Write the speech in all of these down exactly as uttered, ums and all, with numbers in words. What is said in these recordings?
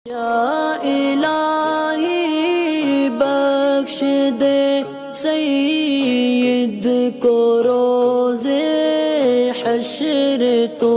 या इलाही बख्श दे सईद को रोज़े हश्र तो।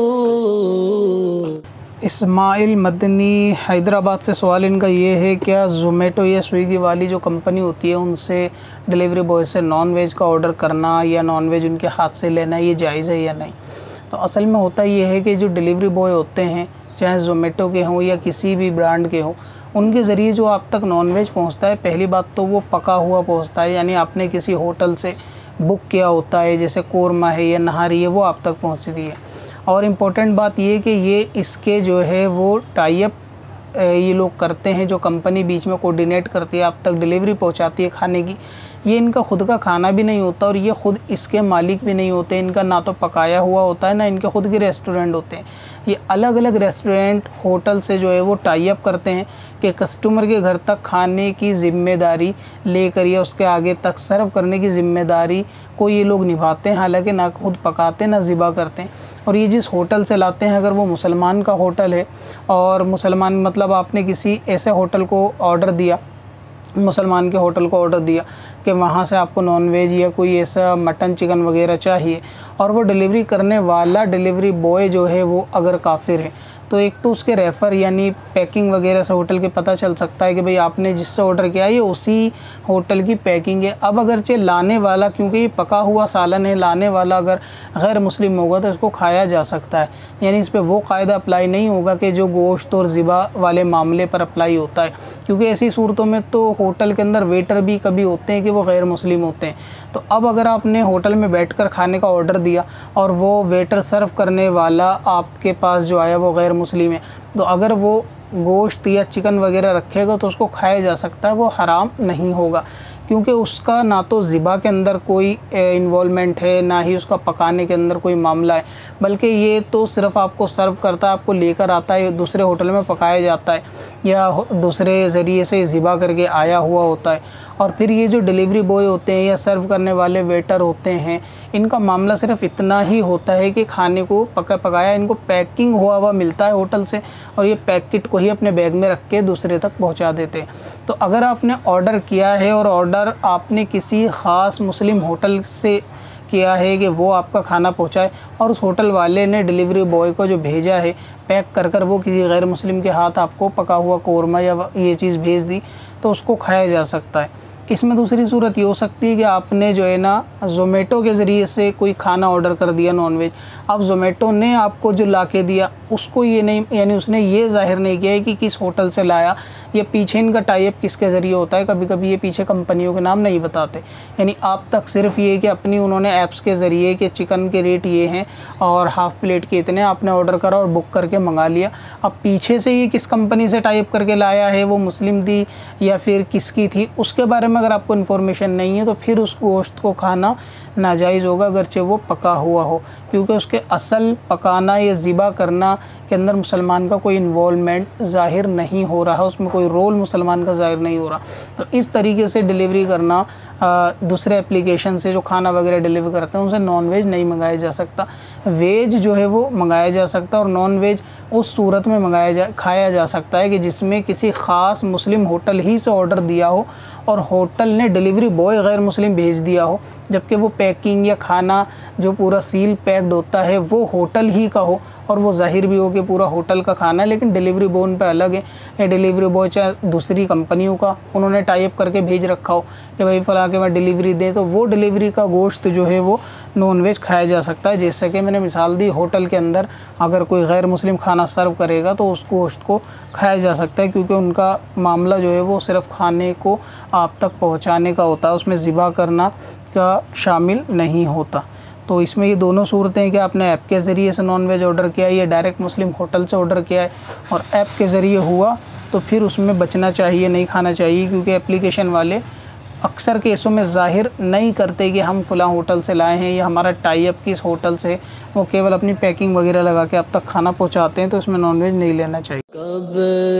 इस्माइल मदनी हैदराबाद से सवाल इनका ये है, क्या ज़ोमैटो या स्विगी वाली जो कंपनी होती है उनसे डिलीवरी बॉय से नॉन वेज का ऑर्डर करना या नॉन वेज उनके हाथ से लेना ये जायज़ है या नहीं। तो असल में होता ये है कि जो डिलीवरी बॉय होते हैं, चाहे ज़ोमैटो के हों या किसी भी ब्रांड के हों, उनके ज़रिए जो आप तक नॉन वेज पहुँचता है, पहली बात तो वो पका हुआ पहुँचता है, यानी आपने किसी होटल से बुक किया होता है, जैसे कोरमा है या नहारी है, वो आप तक पहुँचती है। और इम्पोर्टेंट बात ये कि ये इसके जो है वो टाई अप ये लोग करते हैं, जो कंपनी बीच में कोऑर्डिनेट करती है, आप तक डिलीवरी पहुंचाती है खाने की। ये इनका खुद का खाना भी नहीं होता और ये खुद इसके मालिक भी नहीं होते। इनका ना तो पकाया हुआ होता है, ना इनके खुद के रेस्टोरेंट होते हैं। ये अलग अलग रेस्टोरेंट होटल से जो है वो टाई अप करते हैं कि कस्टमर के घर तक खाने की ज़िम्मेदारी लेकर या उसके आगे तक सर्व करने की ज़िम्मेदारी को ये लोग निभाते हैं, हालांकि ना खुद पकाते ना ज़िबा करते हैं। और ये जिस होटल से लाते हैं, अगर वो मुसलमान का होटल है और मुसलमान मतलब आपने किसी ऐसे होटल को ऑर्डर दिया, मुसलमान के होटल को ऑर्डर दिया कि वहाँ से आपको नॉन वेज या कोई ऐसा मटन चिकन वगैरह चाहिए, और वो डिलीवरी करने वाला डिलीवरी बॉय जो है वो अगर काफिर है, तो एक तो उसके रेफ़र यानी पैकिंग वगैरह से होटल के पता चल सकता है कि भाई आपने जिससे ऑर्डर किया ये उसी होटल की पैकिंग है। अब अगरचे लाने वाला, क्योंकि ये पका हुआ सालन है, लाने वाला अगर गैर मुस्लिम होगा तो इसको खाया जा सकता है, यानी इस पर वो कायदा अप्लाई नहीं होगा कि जो गोश्त और ज़िबा वाले मामले पर अप्लाई होता है, क्योंकि ऐसी सूरतों में तो होटल के अंदर वेटर भी कभी होते हैं कि वो गैर मुस्लिम होते हैं। तो अब अगर आपने होटल में बैठकर खाने का ऑर्डर दिया और वो वेटर सर्व करने वाला आपके पास जो आया वो गैर मुस्लिम है, तो अगर वो गोश्त या चिकन वगैरह रखेगा तो उसको खाया जा सकता है, वो हराम नहीं होगा, क्योंकि उसका ना तो ज़िबा के अंदर कोई इन्वॉल्वमेंट है, ना ही उसका पकाने के अंदर कोई मामला है, बल्कि ये तो सिर्फ़ आपको सर्व करता है, आपको लेकर आता है, दूसरे होटल में पकाया जाता है या दूसरे ज़रिए से ज़िबा करके आया हुआ होता है। और फिर ये जो डिलीवरी बॉय होते हैं या सर्व करने वाले वेटर होते हैं, इनका मामला सिर्फ इतना ही होता है कि खाने को पका पकाया इनको पैकिंग हुआ हुआ मिलता है होटल से, और ये पैकेट को ही अपने बैग में रख के दूसरे तक पहुंचा देते हैं। तो अगर आपने ऑर्डर किया है और ऑर्डर आपने किसी ख़ास मुस्लिम होटल से किया है कि वो आपका खाना पहुंचाए, और उस होटल वाले ने डिलीवरी बॉय को जो भेजा है पैक कर कर वो किसी गैर मुस्लिम के हाथ आपको पका हुआ कोरमा या ये चीज़ भेज दी, तो उसको खाया जा सकता है। इसमें दूसरी सूरत ये हो सकती है कि आपने जो है ना ज़ोमैटो के ज़रिए से कोई खाना ऑर्डर कर दिया नॉन वेज। अब ज़ोमैटो ने आपको जो ला के दिया उसको ये नहीं, यानी उसने ये ज़ाहिर नहीं किया है कि किस होटल से लाया या पीछे इनका टाई अप किसके ज़रिए होता है। कभी कभी ये पीछे कंपनियों के नाम नहीं बताते, यानी आप तक सिर्फ ये कि अपनी उन्होंने ऐप्स के ज़रिए कि चिकन के रेट ये हैं और हाफ़ प्लेट के इतने, आपने ऑर्डर करा और बुक करके मंगा लिया। अब पीछे से ये किस कंपनी से टाई अप करके लाया है, वो मुस्लिम थी या फिर किसकी थी, उसके बारे में अगर आपको इन्फॉर्मेशन नहीं है तो फिर उस गोश्त को खाना नाजायज़ होगा, अगरचे वो पका हुआ हो, क्योंकि उसके असल पकाना या ज़िबा करना के अंदर मुसलमान का कोई इन्वॉल्वमेंट ज़ाहिर नहीं हो रहा, उसमें कोई रोल मुसलमान का ज़ाहिर नहीं हो रहा। तो इस तरीके से डिलीवरी करना, आ, दूसरे एप्लीकेशन से जो खाना वगैरह डिलीवर करते हैं उनसे नॉन वेज नहीं मंगाया जा सकता। वेज जो है वो मंगाया जा सकता है, और नॉन वेज उस सूरत में मंगाया जा खाया जा सकता है कि जिसमें किसी ख़ास मुस्लिम होटल ही से ऑर्डर दिया हो और होटल ने डिलीवरी बॉय गैर मुस्लिम भेज दिया हो, जबकि वो पैकिंग या खाना जो पूरा सील पैक्ड होता है वो होटल ही का हो, और वो जाहिर भी हो कि पूरा होटल का खाना है, लेकिन डिलीवरी बॉय उन पे अलग है। या डिलीवरी बॉय चाहे दूसरी कंपनियों का उन्होंने टाई अप करके भेज रखा हो कि भाई फला के मैं डिलीवरी दें, तो वो डिलीवरी का गोश्त जो है वो नॉन वेज खाया जा सकता है। जैसे कि मैंने मिसाल दी, होटल के अंदर अगर कोई गैर मुस्लिम खाना सर्व करेगा तो उस गोश्त को खाया जा सकता है, क्योंकि उनका मामला जो है वो सिर्फ़ खाने को आप तक पहुँचाने का होता है, उसमें ज़िबा करना का शामिल नहीं होता। तो इसमें ये दोनों सूरतें हैं कि आपने ऐप के ज़रिए से नॉन वेज ऑर्डर किया है या डायरेक्ट मुस्लिम होटल से ऑर्डर किया है और ऐप के ज़रिए हुआ, तो फिर उसमें बचना चाहिए, नहीं खाना चाहिए, क्योंकि एप्लीकेशन वाले अक्सर केसों में ज़ाहिर नहीं करते कि हम फ़लाँ होटल से लाए हैं या हमारा टाई अप किस होटल से, वो केवल अपनी पैकिंग वगैरह लगा के आप तक खाना पहुंचाते हैं, तो इसमें नॉन वेज नहीं लेना चाहिए। कब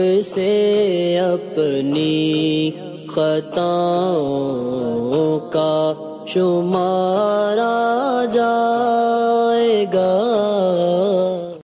से अपनी खताओं का शुमारा जाएगा।